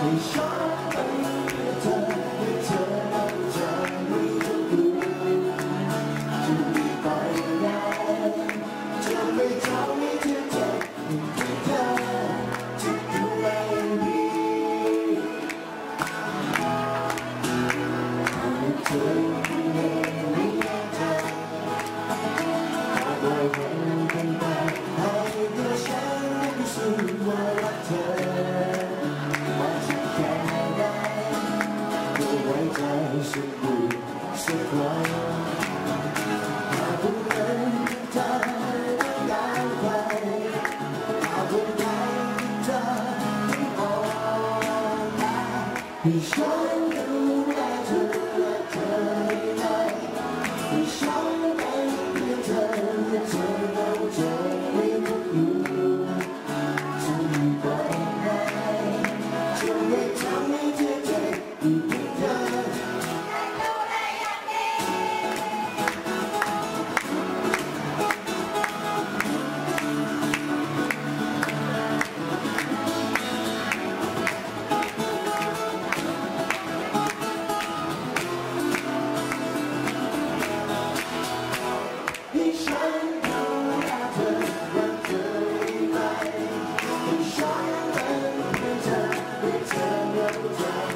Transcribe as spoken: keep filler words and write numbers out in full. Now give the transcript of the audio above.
สุดบุญสักครั้งหากคุณเป็นใจต้องการใครหากคุณใจเธอที่อ่อนแอให้ฉันดูแลเธอและเธอได้ให้ฉันเป็นเพียงเธอและเธอเข้าใจไม่ทุกอยู่จะอยู่ต่อไปจะไม่ทำให้เธอเจ็บอีกเธอให้ฉันดูแลเธอรักเธอได้ไหมให้ฉันเป็นเพียงเธอให้เธอเข้าใจ